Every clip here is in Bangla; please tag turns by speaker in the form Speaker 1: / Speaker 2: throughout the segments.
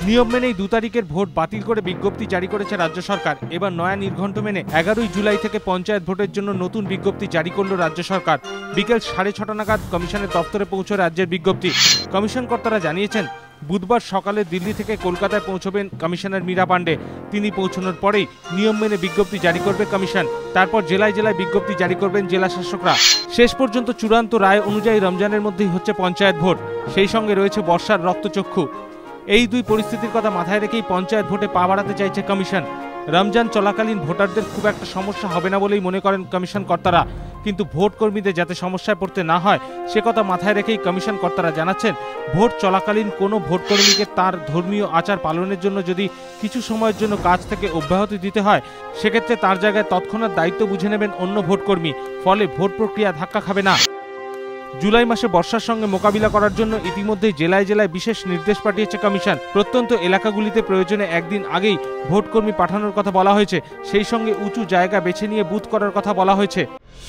Speaker 1: নিয়ম মেনেই 2 তারিখের ভোট বাতিল করে বিজ্ঞপ্তি জারি করেছে রাজ্য সরকার। এবার নয়া নির্ঘণ্ট মেনে 11 জুলাই থেকে পঞ্চায়েত ভোটের জন্য নতুন বিজ্ঞপ্তি জারি করল রাজ্য সরকার। বিকেল 6:30 নাগাদ কমিশনের দপ্তরে পৌঁছয় রাজ্যের বিজ্ঞপ্তি। কমিশন কর্তারা জানিয়েছেন, বুধবার সকালে দিল্লি থেকে কলকাতায় পৌঁছবেন কমিশনার মীরা পাণ্ডে। তিনি পৌঁছানোর পরেই নিয়ম মেনে বিজ্ঞপ্তি জারি করবে কমিশন। তারপর জেলায় জেলায় বিজ্ঞপ্তি জারি করবেন জেলা শাসকরা। শেষ পর্যন্ত চূড়ান্ত রায় অনুযায়ী রমজানের মধ্যেই হচ্ছে পঞ্চায়েত ভোট। সেই সঙ্গে রয়েছে বর্ষার রক্তচক্ষু। এই দুই পরিস্থিতির কথা মাথায় রেখেই পঞ্চায়েত ভোটে পা বাড়াতে চাইছে কমিশন। রমজান চলাকালীন ভোটারদের খুব একটা সমস্যা হবে না বলেই মনে করেন কমিশন কর্তারা। কিন্তু ভোট কর্মীদের যাতে সমস্যায় পড়তে না হয় সে কথা মাথায় রেখেই কমিশন কর্তারা জানাচ্ছেন, ভোট চলাকালীন কোনো ভোট কর্মীকে তার ধর্মীয় আচার পালনের জন্য যদি কিছু সময়ের জন্য কাজ থেকে অব্যাহতি দিতে হয়, সেক্ষেত্রে তার জায়গায় তৎক্ষণাৎ দায়িত্ব বুঝে নেবেন অন্য ভোট কর্মী। ফলে ভোট প্রক্রিয়া ধাক্কা খাবে না। জুলাই মাসে বর্ষার সঙ্গে মোকাবিলা করার জন্য ইতিমধ্যেই জেলায় জেলায় বিশেষ নির্দেশ পাঠিয়েছে কমিশন। প্রত্যন্ত এলাকাগুলিতে প্রয়োজনে একদিন আগেই ভোটকর্মী পাঠানোর কথা বলা হয়েছে। সেই সঙ্গে উঁচু জায়গা বেছে নিয়ে বুথ করার কথা বলা হয়েছে।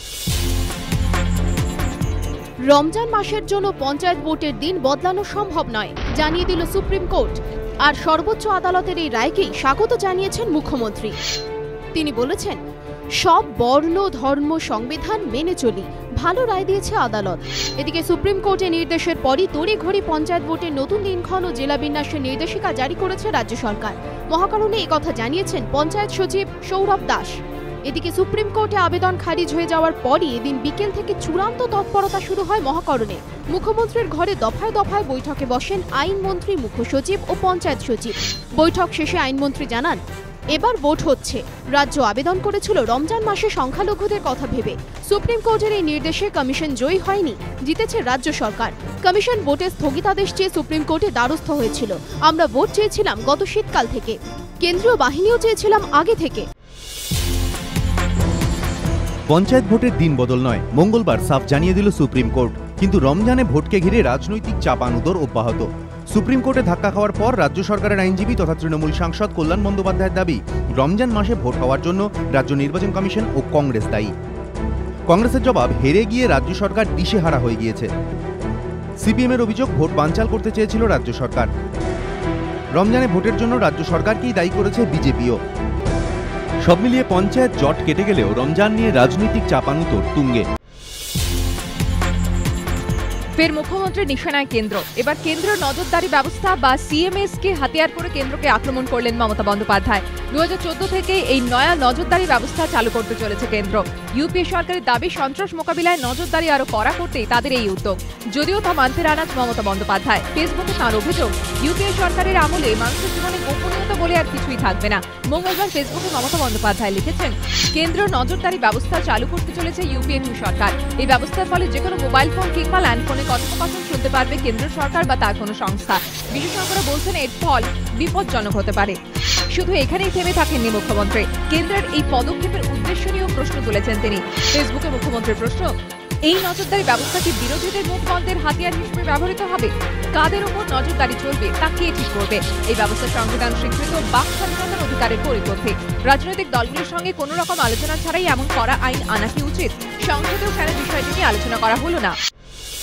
Speaker 2: রমজান মাসের জন্য পঞ্চায়েত ভোটের দিন বদলানো সম্ভব নয়, জানিয়ে দিল সুপ্রিম কোর্ট। আর সর্বোচ্চ আদালতের এই রায়কেই স্বাগত জানিয়েছেন মুখ্যমন্ত্রী। তিনি বলেছেন, সব বর্ণ ধর্ম সংবিধান মেনে চলি, ভালো রায় দিয়েছে আদালত। এদিকে সুপ্রিম কোর্টের নির্দেশের পরই তড়িঘড়ি পঞ্চায়েত ভোটের নতুন দিনক্ষণ ও জেলা বিন্যাসের নির্দেশিকা জারি করেছে রাজ্য সরকার। মহাকারণে একথা জানিয়েছেন পঞ্চায়েত সচিব সৌরভ দাস। এদিকে সুপ্রিম কোর্টে আবেদন খারিজ হয়ে যাওয়ার পরই এদিন বিকেল থেকে চূড়ান্ত তৎপরতা শুরু হয় মহাকরণে। মুখ্যমন্ত্রীর ঘরে দফায় দফায় বৈঠকে বসেন আইনমন্ত্রী, মুখ্য সচিব ও পঞ্চায়েত সচিব। বৈঠক শেষে আইনমন্ত্রী জানান, এবার ভোট হচ্ছে। রাজ্য আবেদন করেছিল রমজান মাসে সংখ্যালঘুদের কথা ভেবে। সুপ্রিম কোর্টের এই নির্দেশে কমিশন জয়ী হয়নি, জিতেছে রাজ্য সরকার। কমিশন ভোটের স্থগিতাদেশ চেয়ে সুপ্রিম কোর্টে দ্বারস্থ হয়েছিল। আমরা ভোট চেয়েছিলাম গত শীতকাল থেকে, কেন্দ্রীয় বাহিনীও চেয়েছিলাম আগে থেকে।
Speaker 3: পঞ্চায়েত ভোটের দিন বদল নয়, মঙ্গলবার সাফ জানিয়ে দিল সুপ্রিম কোর্ট। কিন্তু রমজানে ভোটকে ঘিরে রাজনৈতিক চাপানুতোর অব্যাহত। সুপ্রিম কোর্টে ধাক্কা খাওয়ার পর রাজ্য সরকারের আইনজীবী তথা তৃণমূল সাংসদ কল্যাণ বন্দ্যোপাধ্যায়ের দাবি, রমজান মাসে ভোট হওয়ার জন্য রাজ্য নির্বাচন কমিশন ও কংগ্রেস দায়ী। কংগ্রেসের জবাব, হেরে গিয়ে রাজ্য সরকার দিশেহারা হয়ে গিয়েছে। সিপিএমের অভিযোগ, ভোট বানচাল করতে চেয়েছিল রাজ্য সরকার। রমজানে ভোটের জন্য রাজ্য সরকারকেই দায়ী করেছে বিজেপিও। সব মিলিয়ে পঞ্চায়েত জট কেটে গেলেও রমজান নিয়ে রাজনৈতিক চাপানুতোর তুঙ্গে।
Speaker 4: ফের মুখ্যমন্ত্রীর নিশানায় কেন্দ্র। এবার কেন্দ্রের নজরদারি ব্যবস্থা বা সিএমএস কে হাতিয়ার করে কেন্দ্রকে আক্রমণ করলেন মমতা বন্দ্যোপাধ্যায়। 2014 থেকে এই নয়া নজরদারি ব্যবস্থা চালু করতে চলেছে কেন্দ্র। ইউপিএ সরকারের দাবি, সন্ত্রাস মোকাবিলায় নজরদারি আরো কড়া করতেই তাদের এই উদ্যোগ। যদিও তা মানতে নারাজ মমতা বন্দ্যোপাধ্যায়। ফেসবুকে তাঁর অভিযোগ, ইউপিএ সরকারের আমলে মানুষের জীবনে গোপনীয়তা বলে আর কিছুই থাকবে না। মঙ্গলবার ফেসবুকে মমতা বন্দ্যোপাধ্যায় লিখেছেন, কেন্দ্র নজরদারি ব্যবস্থা চালু করতে চলেছে ইউপিএ সরকার। এই ব্যবস্থার ফলে যেকোনো মোবাইল ফোন কিংবা ল্যান্ডফোনে কথোপকথন শুনতে পারবে কেন্দ্র সরকার বা তার কোনো সংস্থা। বিশেষজ্ঞরা বলছেন, এর ফল বিপজ্জনক হতে পারে। শুধু এখানেই থেমে থাকেননি মুখ্যমন্ত্রী। কেন্দ্রের এই পদক্ষেপের উদ্দেশ্য নিয়েও প্রশ্ন তুলেছেন তিনি। ফেসবুকে মুখ্যমন্ত্রীর প্রশ্ন, এই নজরদারি ব্যবস্থা কি বিরোধীদের মুখ বন্ধের হাতিয়ার হিসেবে ব্যবহৃত হবে? কাদের উপর নজরদারি চলবে তা কে ঠিক করবে? এই ব্যবস্থা সংবিধান স্বীকৃত বাক স্বাধীনতার অধিকারের পরিপন্থী। রাজনৈতিক দলগুলির সঙ্গে কোনো রকম আলোচনা ছাড়াই এমন করা আইন আনা কি উচিত? সংসদেও কেন বিষয়টি নিয়ে আলোচনা করা হলো না?